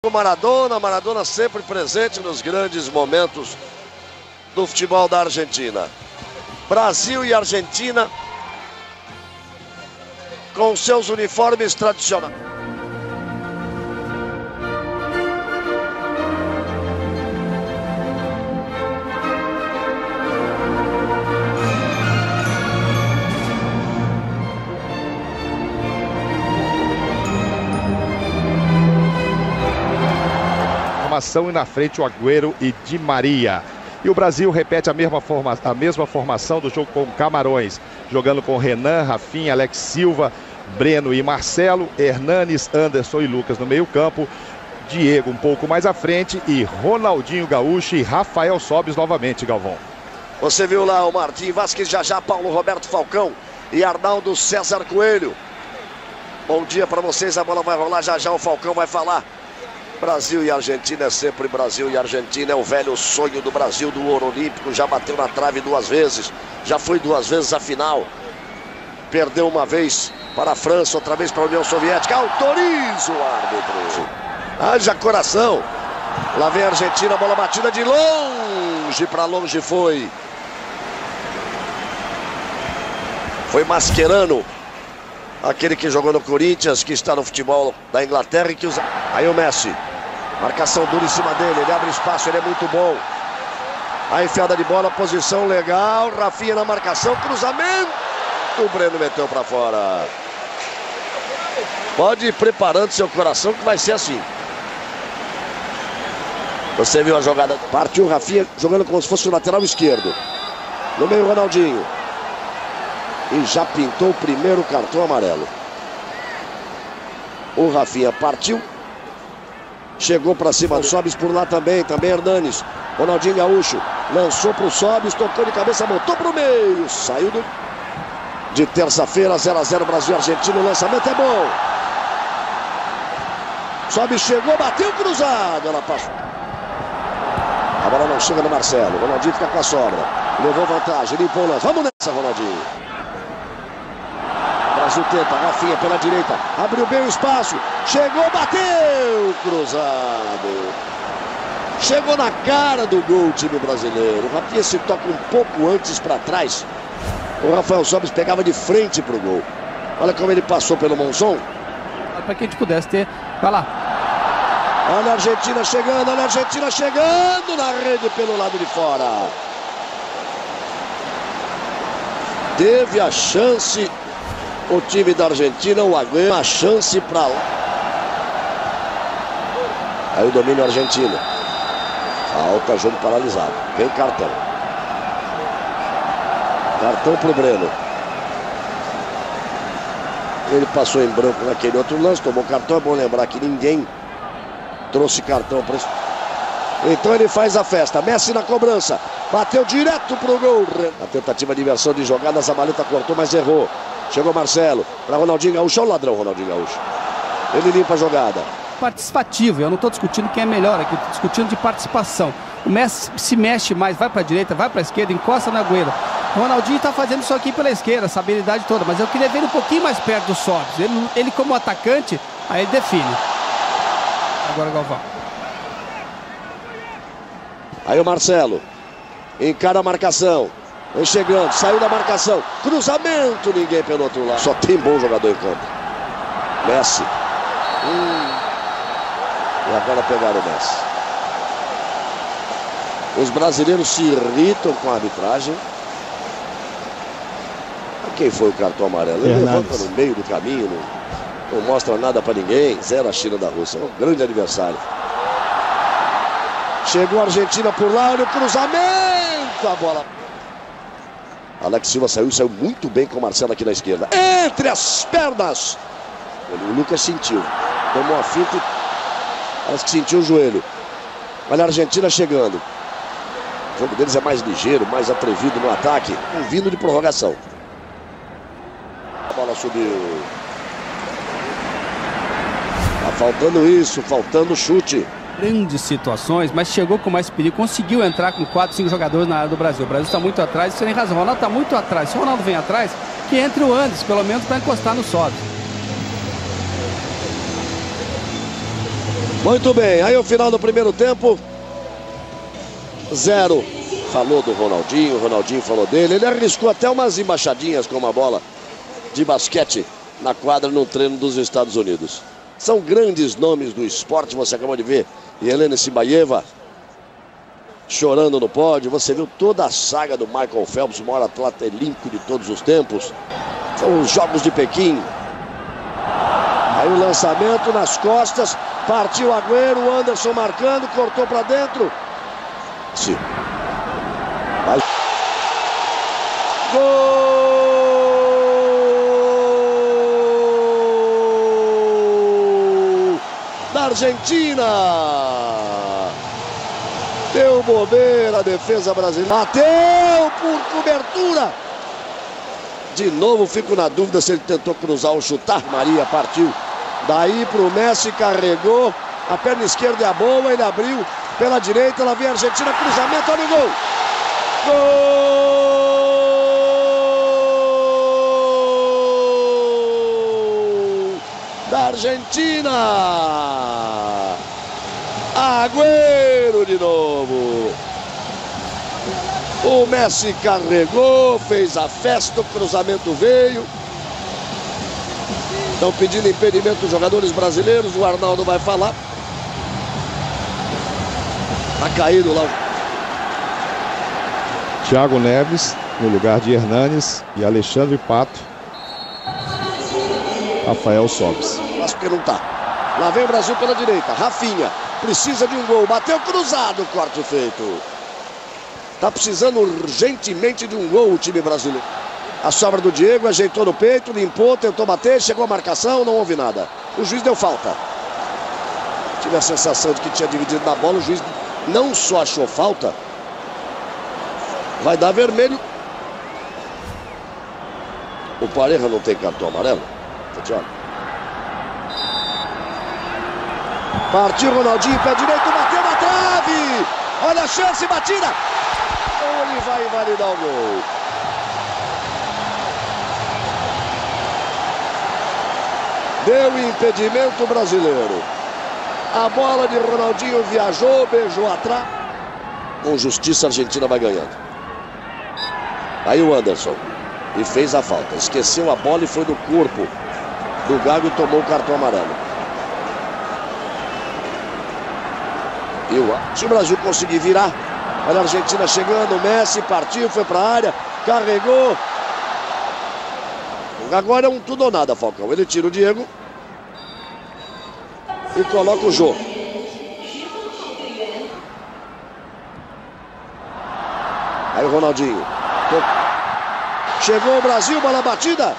Maradona sempre presente nos grandes momentos do futebol da Argentina. Brasil e Argentina com seus uniformes tradicionais. E na frente o Agüero e Di Maria. E o Brasil repete a mesma formação do jogo com Camarões, jogando com Renan, Rafinha, Alex Silva, Breno e Marcelo, Hernanes, Anderson e Lucas no meio campo, Diego um pouco mais à frente e Ronaldinho Gaúcho e Rafael Sobis novamente, Galvão. Você viu lá o Martim Vasquez, já Paulo Roberto Falcão e Arnaldo César Coelho. Bom dia para vocês, a bola vai rolar, já o Falcão vai falar. Brasil e Argentina é sempre Brasil e Argentina, é o velho sonho do Brasil, do ouro olímpico, já bateu na trave 2 vezes, já foi 2 vezes a final, perdeu uma vez para a França, outra vez para a União Soviética, autoriza o árbitro, haja coração, lá vem a Argentina, bola batida de longe, para longe foi Mascherano, aquele que jogou no Corinthians, que está no futebol da Inglaterra e que usa, aí o Messi. Marcação dura em cima dele, ele abre espaço, ele é muito bom. A enfiada de bola, posição legal. Rafinha na marcação, cruzamento. O Breno meteu para fora. Pode ir preparando seu coração que vai ser assim. Você viu a jogada? Partiu o Rafinha jogando como se fosse o lateral esquerdo. No meio, Ronaldinho. E já pintou o primeiro cartão amarelo. O Rafinha partiu. Chegou para cima do Sobis por lá também Hernanes. Ronaldinho Gaúcho lançou para o Sobis, tocou de cabeça, botou para o meio. Saiu de terça-feira, 0 a 0 Brasil e Argentina. O lançamento é bom. Sobis chegou, bateu cruzado. Ela passou. A bola não chega no Marcelo. Ronaldinho fica com a sobra. Levou vantagem, limpou o lance. Vamos nessa, Ronaldinho. Brasil tenta, Rafinha pela direita, abriu bem o espaço, chegou, bateu, cruzado. Chegou na cara do gol o time brasileiro. O Rafinha se toca um pouco antes para trás. O Rafael Sobis pegava de frente para o gol. Olha como ele passou pelo Monzon. Para que a gente pudesse ter, vai lá. Olha a Argentina chegando, na rede pelo lado de fora. Teve a chance. O time da Argentina, o Agüero, uma chance para lá. Aí o domínio argentino. Falta, jogo paralisado. Vem cartão. Cartão pro Breno. Ele passou em branco naquele outro lance, tomou cartão. É bom lembrar que ninguém trouxe cartão para isso. Então ele faz a festa. Messi na cobrança. Bateu direto pro gol. A tentativa de inversão de jogadas, a Maleta cortou, mas errou. Chegou Marcelo, para Ronaldinho Gaúcho, olha o ladrão Ronaldinho Gaúcho. Ele limpa a jogada. Participativo, eu não estou discutindo quem é melhor aqui, estou discutindo de participação. O Messi se mexe mais, vai para a direita, vai para a esquerda, encosta na Agüero. O Ronaldinho está fazendo isso aqui pela esquerda, essa habilidade toda, mas eu queria ver ele um pouquinho mais perto do Sobis. Ele como atacante, aí ele define. Agora Galvão. Aí o Marcelo, encara a marcação. Vem chegando, saiu da marcação. Cruzamento, ninguém pelo outro lado. Só tem bom jogador em campo. Messi. E agora pegaram o Messi. Os brasileiros se irritam com a arbitragem. Quem foi o cartão amarelo? Ele levanta no meio do caminho. Não mostra nada para ninguém. 0 a China da Rússia. É um grande adversário. Chegou a Argentina por lá. Olha o cruzamento. A bola. Alex Silva saiu muito bem com o Marcelo aqui na esquerda. Entre as pernas. O Lucas sentiu. Tomou a finta e parece que sentiu o joelho. Olha a Argentina chegando. O jogo deles é mais ligeiro, mais atrevido no ataque. Um vindo de prorrogação. A bola subiu. Tá faltando isso, faltando chute. Grandes situações, mas chegou com mais perigo, conseguiu entrar com 4, 5 jogadores na área do Brasil. O Brasil está muito atrás, você tem razão, o Ronaldo está muito atrás. Se o Ronaldo vem atrás, que entre o Andes, pelo menos para encostar no Sobis. Muito bem, aí o final do primeiro tempo. 0. Falou do Ronaldinho, o Ronaldinho falou dele. Ele arriscou até umas embaixadinhas com uma bola de basquete na quadra no treino dos Estados Unidos. São grandes nomes do esporte, você acabou de ver. E Helena Simbaeva chorando no pódio. Você viu toda a saga do Michael Phelps, o maior atleta olímpico de todos os tempos. São os Jogos de Pequim. Aí o lançamento nas costas, partiu Agüero, o Anderson marcando, cortou para dentro. Sim. Vai. Gol da Argentina. Deu bobeira a defesa brasileira. Bateu por cobertura. De novo fico na dúvida se ele tentou cruzar ou chutar. Maria partiu. Daí para o Messi, carregou. A perna esquerda é boa, ele abriu pela direita. Lá vem a Argentina, cruzamento, olha o gol. Gol da Argentina. Agüero de novo. O Messi carregou, fez a festa, o cruzamento veio. Estão pedindo impedimento dos jogadores brasileiros, o Arnaldo vai falar. Tá caído lá. Thiago Neves no lugar de Hernanes e Alexandre Pato. Rafael Sobis. Mas porque não tá. Lá vem o Brasil pela direita. Rafinha precisa de um gol. Bateu cruzado, corte feito. Tá precisando urgentemente de um gol o time brasileiro. A sobra do Diego, ajeitou no peito, limpou, tentou bater, chegou a marcação, não houve nada. O juiz deu falta. Tive a sensação de que tinha dividido na bola, o juiz não só achou falta, vai dar vermelho. O Pareja não tem cartão amarelo? Partiu Ronaldinho, pé direito, bateu na trave. Olha a chance, batida. Ele vai invalidar o gol. Deu impedimento brasileiro. A bola de Ronaldinho viajou, beijou atrás. Com justiça a Argentina vai ganhando. Aí o Anderson. E fez a falta. Esqueceu a bola e foi no corpo do Gago e tomou o cartão amarelo. Se o Brasil conseguir virar, olha a Argentina chegando, o Messi partiu, foi para a área, carregou. Agora é um tudo ou nada, Falcão. Ele tira o Diego e coloca o Jô. Aí o Ronaldinho. Chegou o Brasil, bola batida.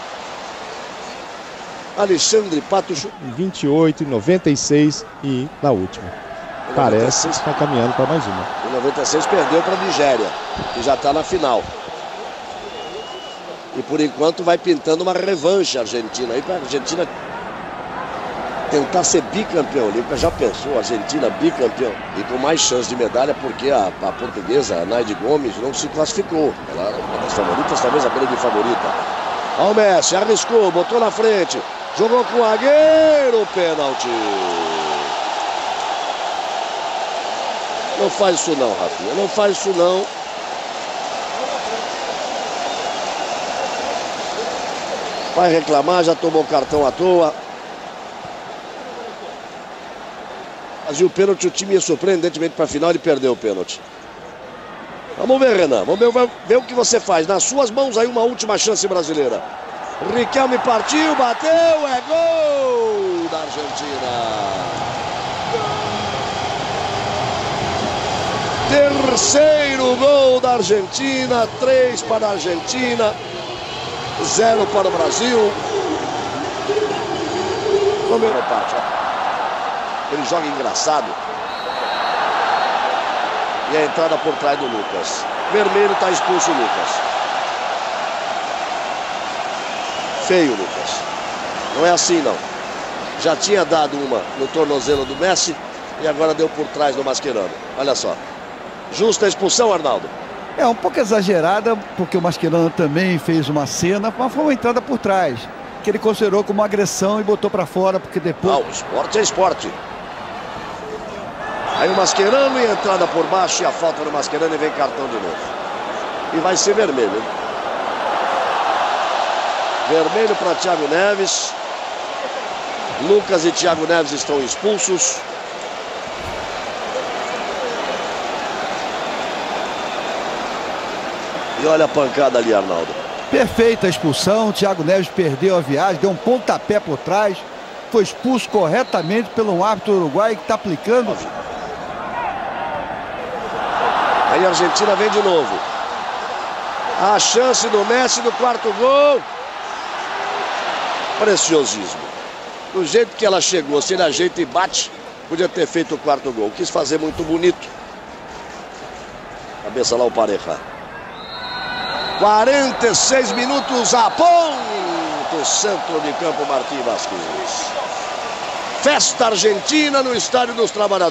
Alexandre Pato. 28, 96 e na última. Parece que está caminhando para mais uma. Em 96 perdeu para a Nigéria, que já está na final. E por enquanto vai pintando uma revanche a Argentina. Aí para a Argentina tentar ser bicampeão olímpico. Já pensou, a Argentina bicampeão? E com mais chance de medalha, porque a portuguesa, a Naide Gomes, não se classificou. Ela é uma das favoritas, talvez a grande favorita. Olha o Messi, arriscou, botou na frente. Jogou com o Agüero, pênalti. Não faz isso não, Rafinha, não faz isso não. Vai reclamar, já tomou cartão à toa. Fazia o pênalti, o time ia surpreendentemente para a final, ele perdeu o pênalti. Vamos ver, Renan, vamos ver o que você faz. Nas suas mãos aí uma última chance brasileira. Riquelme partiu, bateu, é gol da Argentina. Terceiro gol da Argentina, 3 para a Argentina, 0 para o Brasil. Vamos ver a parte, ó. Ele joga engraçado. E a entrada por trás do Lucas. Vermelho, está expulso o Lucas. Feio, Lucas. Não é assim, não. Já tinha dado uma no tornozelo do Messi e agora deu por trás do Mascherano. Olha só. Justa a expulsão, Arnaldo? É um pouco exagerada, porque o Mascherano também fez uma cena, mas foi uma entrada por trás, que ele considerou como uma agressão e botou para fora, porque depois... Não, esporte é esporte. Aí o Mascherano e entrada por baixo e a falta do Mascherano e vem cartão de novo. E vai ser vermelho, hein? Vermelho para Thiago Neves. Lucas e Thiago Neves estão expulsos. E olha a pancada ali, Arnaldo. Perfeita a expulsão. Thiago Neves perdeu a viagem, deu um pontapé por trás. Foi expulso corretamente pelo árbitro uruguaio que está aplicando. Aí a Argentina vem de novo. A chance do Messi do quarto gol. Preciosismo. Do jeito que ela chegou, se ele ajeita e bate, podia ter feito o quarto gol. Quis fazer muito bonito. Cabeça lá o Pareja. 46 minutos a ponto. Centro de campo, Martim Vasquez. Festa argentina no Estádio dos Trabalhadores.